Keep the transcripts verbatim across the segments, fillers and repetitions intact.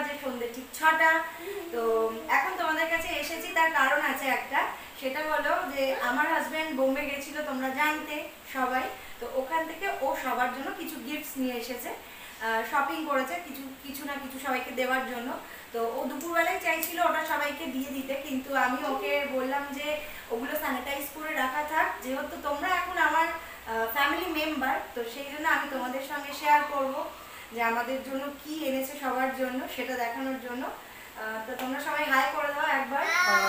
বাজে সন্ধ্যে ঠিক ছটা। তো এখন তোমাদের কাছে এসেছি, তার কারণ আছে একটা, সেটা হলো যে আমার হাজব্যান্ড বোম্বে গেছিল, তোমরা জানতে সবাই। তো ওখান থেকে ও সবার জন্য কিছু গিফটস নিয়ে এসেছে, শপিং করেছে কিছু কিছু না কিছু সবাইকে দেওয়ার জন্য। তো ও দুপুরবেলায় চাইছিল ওটা সবাইকে দিয়ে দিতে, কিন্তু আমি ওকে বললাম যে ওগুলো স্যানিটাইজ করে রাখা থাক, যেহেতু তোমরা এখন আমার ফ্যামিলি মেম্বার, তো সেই জন্য আমি তোমাদের সঙ্গে শেয়ার করব যে আমাদের জন্য কি এনেছে সবার জন্য, সেটা দেখানোর জন্য। তো তোমরা সবাই হাই করে দাও একবার।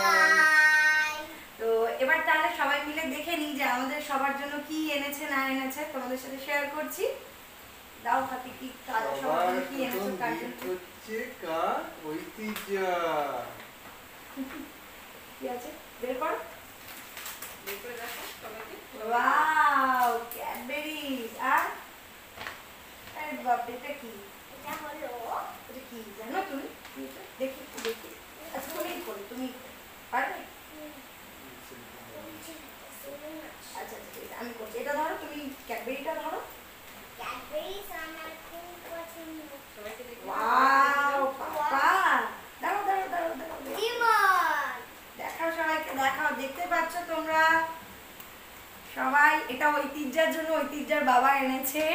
তো এবার তাহলে সবাই মিলে দেখে নিই যে আমাদের সবার জন্য কি এনেছে না এনেছে, তোমাদের সাথে শেয়ার করছি। দাও হাতে কি কাজ সবার জন্য কি এনেছে, কাজ হচ্ছে কার ঐতিহ্য কি আছে বের কর, বের করে দেখো সবাইকে। Wow Cadbury's. আর আরে বাপ, এটা কি? এটা হলো এটা কি জানো তুমি? দেখি দেখি। আচ্ছা তুমি করো, তুমি পারবে? আচ্ছা আচ্ছা আমি করছি, এটা ধরো তুমি, ক্যাডবেরিটা ধরো। ক্যাডবেরিজ আমার খুব পছন্দ। সবাইকে দেখো। ওয়াও পাপা, দাও দাও দাও দাও লিমন দেখাও সবাইকে, দেখাও। দেখতে পাচ্ছ তোমরা সবাই, এটা ঐতিহ্যের জন্য ঐতিহ্যের বাবা এনেছে।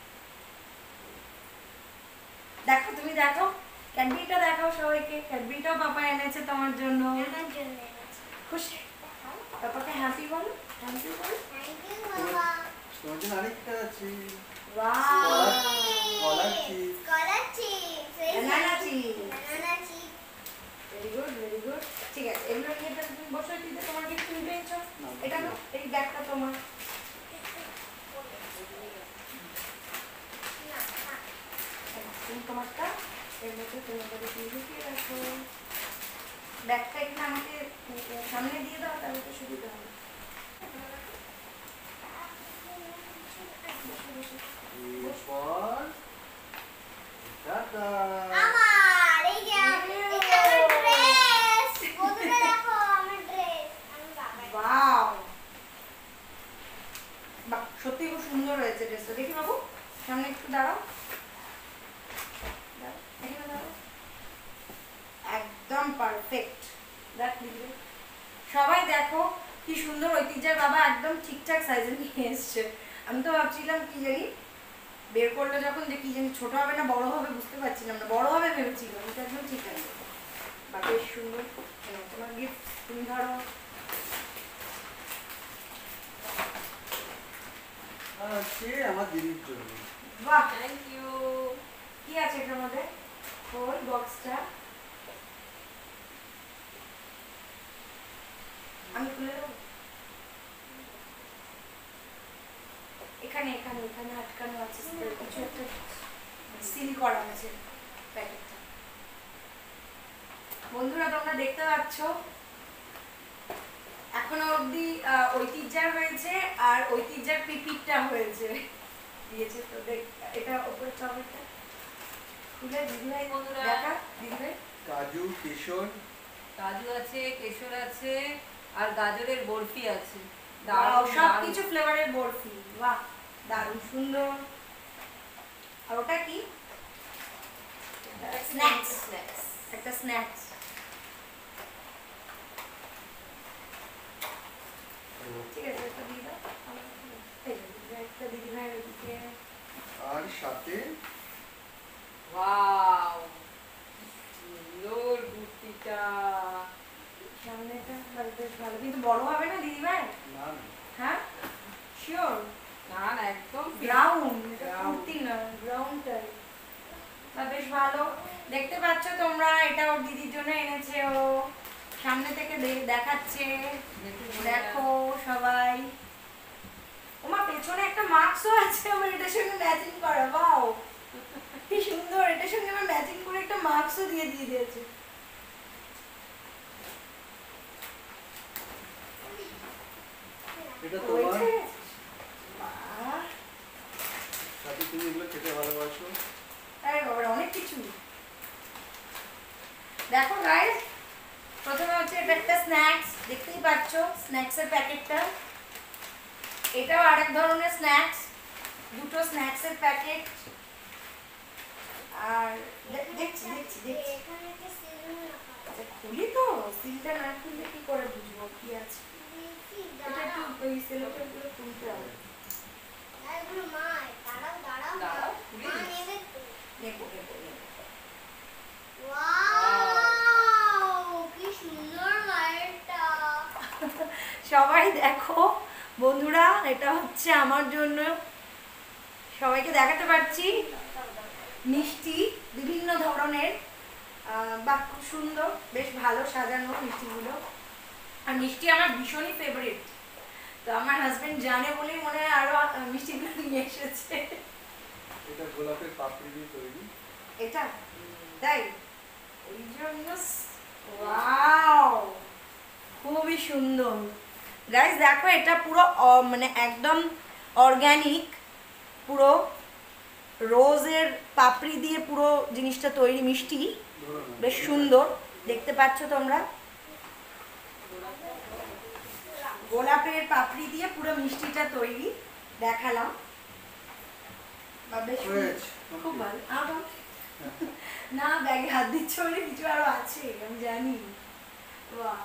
দেখো তুমি দেখো, ক্যাডবেরিটা দেখাও সবাইকে, ক্যাডবেরিটাও পাপা এনেছে তোমার জন্য। আমার জন্য এনেছে। খুশি? পাপাকে হ্যাপি বলো, থ্যাংক ইউ বলো। থ্যাংক ইউ বাবা। তোমার জন্য আরেকটা আছে, ওয়াও কলার চিপস। কলার chips. banana chips। banana chips। Very good very good. ঠিক আছে, এগুলো নিয়ে তাহলে তুমি বসে দিতে, তোমার কি তুমি পেয়েছো? এটা নাও, এই ব্যাগটা তোমার। তুমি তোমারটা এর মধ্যে তোমার কাছে তুমি ঢুকিয়ে রাখো। ব্যাগটা একটু আমাকে সামনে দিয়ে দাও, তাহলে তো সুবিধা হবে। এরপর টাটা। আমার এই যে এটা আমার ড্রেস। বন্ধুরা দেখো আমার ড্রেস। আমি বাবার। ওয়াও বাহ, সত্যি খুব সুন্দর হয়েছে ড্রেসটা। দেখি বাবু, সামনে একটু দাঁড়াও, দাঁড়াও, এখানে দাঁড়াও। একদম পারফেক্ট। দেখ দিদি, সবাই দেখো কি সুন্দর ঐতিহ্যের বাবা একদম ঠিকঠাক সাইজে নিয়ে এসছে। আমি তো ভাবছিলাম কি জানি, বের করলে যখন যে কি জানি ছোট হবে না বড় হবে বুঝতে পারছিলাম না, বড় হবে ভেবেছিলাম। এটা একদম ঠিক আছে, বা বেশ সুন্দর। তোমার গিফট তুমি ধরো। আছে আমার দিদির জন্য। বাহ, থ্যাংক ইউ। কি আছে এটার মধ্যে? খোল বক্সটা, আমি খুলে দেবো। এখানে এখানে এখানে আটকানো আছে, কিছু একটা সিল করা আছে প্যাকেটটা। বন্ধুরা তোমরা দেখতে পাচ্ছ এখনো অবধি ঐতিহ্যের হয়েছে আর ঐতিহ্যের পিপিটটা হয়েছে দিয়েছে। তো দেখ, এটা ওপর চকলেটটা খুলে দিদিভাই বন্ধুরা দেখা, দিদিভাই কাজু, কেশর, কাজু আছে, কেশর আছে, আর গাজরের বরফি আছে। দারুণ, দারুণ সব দারুণ। কিছু ফ্লেভারের বরফি। বাহ, দারুণ সুন্দর। আর ওটা কি? Snacks, snacks. একটা স্ন্যাক্স। ঠিক আছে, একটা দিয়ে দাও। এই যে, একটা দিদিভাইয়ের ওদিকে। আর সাথে ওয়াও সুন্দর কুর্তিটা। সামনেটা বেশ ভালো, কিন্তু বড় হবে না দিদিভাই? না না, হ্যাঁ শিওর? না না একদম ব্রাউন, এটা Brown। কুর্তি না, ব্রাউন টাইপ। তা বেশ ভালো। দেখতে পাচ্ছ তোমরা, এটা ওর দিদির জন্য এনেছে ও, সামনে থেকে দেখাচ্ছে। দেখো সবাই, তোমার পেছনে একটা মাস্কও আছে আমার এটার সঙ্গে ম্যাচিং করা। বাও কি সুন্দর, এটার সঙ্গে আমার ম্যাচিং করে একটা মাস্কও দিয়ে দিয়ে দিয়েছে। এটা তোমার। হয়েছে? বাহ, সাথে তুমি এগুলো খেতে ভালোবাসো। আরে বাবা, অনেক কিছু। দেখো গাইস, প্রথমে হচ্ছে এটা একটা স্ন্যাক্স, দেখতেই পাচ্ছ স্ন্যাক্সের প্যাকেটটা। এটাও আরেক ধরনের স্ন্যাক্স, দুটো স্ন্যাক্সের প্যাকেট। আর দে- দেখছি দেখছি দেখছি এখানে একটা সিজন রাখা আছে। আচ্ছা খুলি তো, সিলটা না খুললে কি করে বুঝবো কি আছে। দেখি, এটা দাঁড়াও। একটু ওই সেলোটেপগুলো খুলতে হবে। এগুলো মা, দাঁড়াও, দাঁড়াও, দাঁড়াও, মা। খুলে মা দিচ্ছি। নেবে তো। নেবো নেবো নেবো। ওয়াও, কি সুন্দর লাইটটা। সবাই দেখো বন্ধুরা, এটা হচ্ছে আমার জন্য, সবাইকে দেখাতে পারছি মিষ্টি বিভিন্ন ধরনের। আহ, বাহ খুব সুন্দর, বেশ ভালো সাজানো মিষ্টিগুলো। আর মিষ্টি আমার ভীষণই ফেভারিট, তো আমার হাজবেন্ড জানে বলেই মনে হয় আরো আহ, মিষ্টিগুলো নিয়ে এসেছে। এটা গোলাপের পাপড়ি দিয়ে তৈরি। এটা তাই ওই জন্য ওয়াও খুবই সুন্দর। গাইস দেখো এটা পুরো অ- মানে একদম অর্গানিক, পুরো রোজের পাপড়ি দিয়ে পুরো জিনিসটা তৈরি, মিষ্টি ধরো না। বেশ সুন্দর দেখতে পাচ্ছ তোমরা, গোলাপের পাপড়ি দিয়ে পুরো মিষ্টিটা তৈরি দেখালাম। বা বেশ সুন্দর। হয়েছে, খুব ভালো। আবার না ব্যাগে হাত দিচ্ছ বলে কিছু আরো আছে আমি জানি। বাহ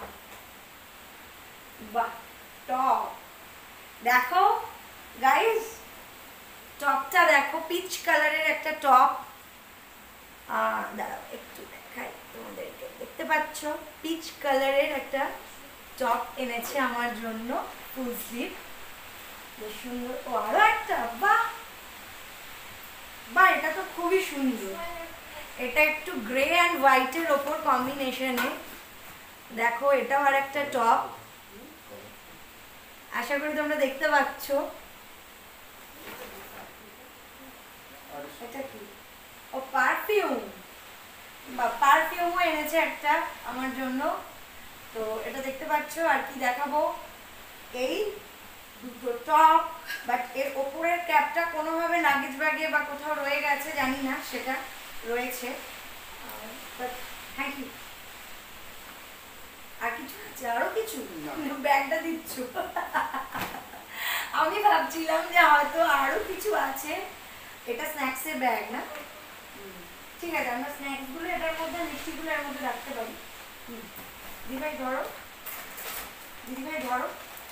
বাহ, টপ দেখো গাইস, টপটা দেখো পিচ কালারের একটা টপ। আহ দাঁড়াও একটু দেখাই তোমাদেরকে, দেখতে পাচ্ছ পিচ কালারের একটা টপ এনেছে আমার জন্য, ফুল স্লিভ, বেশ সুন্দর। ও আরো একটা, বাহ বাহ, এটা তো খুবই সুন্দর। এটা একটু গ্রে অ্যান্ড হোয়াইটের ওপর কম্বিনেশনে, দেখো এটাও আর একটা টপ, আশা করি তোমরা দেখতে পাচ্ছ। আর এটা কি? ও পারফিউম, বা পারফিউমও এনেছে একটা আমার জন্য। তো এটা দেখতে পাচ্ছ। আর কি দেখাবো, এই দুটো টপ, বাট এর ওপরের ক্যাপটা কোনোভাবে লাগেজ ব্যাগে বা কোথাও রয়ে গেছে জানি না, সেটা রয়েছে। But thank you. আর কিছু আছে, আরো কিছু না। ব্যাগটা দিচ্ছ। আমি ভাবছিলাম যে হয়তো আরো কিছু আছে। এটা স্ন্যাক্সের ব্যাগ না? ঠিক আছে, আমরা স্ন্যাক্স গুলো এটার মধ্যে, মিষ্টিগুলো এর মধ্যে রাখতে পারি। হুম। দিদিভাই ধরো, দিদিভাই ধরো।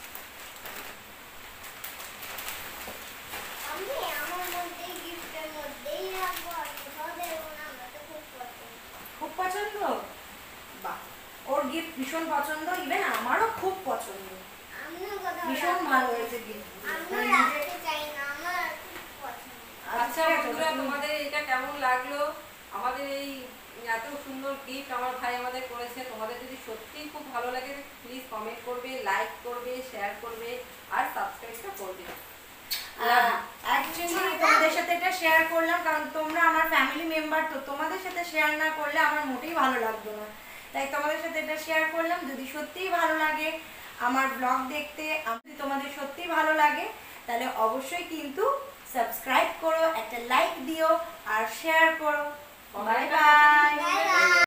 আমি আমার মধ্যে গিফটের মধ্যেই রাখবো, আর কোথাও দেবো না, আমার তো খুব পছন্দ। খুব পছন্দ, বাহ, ওর গিফট ভীষণ পছন্দ, ইভেন আমারও খুব পছন্দ, আমিও কোথাও ভীষণ রাখবো। ভালো হয়েছে গিফট। আমিও রাখতে চাই না, আমার খুব পছন্দ। আচ্ছা বন্ধুরা, তোমাদের এটা কেমন লাগলো? আমাদের এই এত সুন্দর গিফট আমার ভাই আমাদের করেছে। তোমাদের যদি সত্যিই খুব ভালো লাগে প্লিজ কমেন্ট করবে, লাইক করবে, শেয়ার করবে আর সাবস্ক্রাইবটা করবে। অ্যাকচুয়ালি তোমাদের সাথে এটা শেয়ার করলাম কারণ তোমরা আমার ফ্যামিলি মেম্বার, তো তোমাদের সাথে শেয়ার না করলে আমার মোটেই ভালো লাগতো না, তাই তোমাদের সাথে এটা শেয়ার করলাম। যদি সত্যিই ভালো লাগে আমার ব্লগ দেখতে, যদি তোমাদের সত্যিই ভালো লাগে তাহলে অবশ্যই কিন্তু সাবস্ক্রাইব করো, একটা লাইক দিও আর শেয়ার করো। Bye bye. Bye by.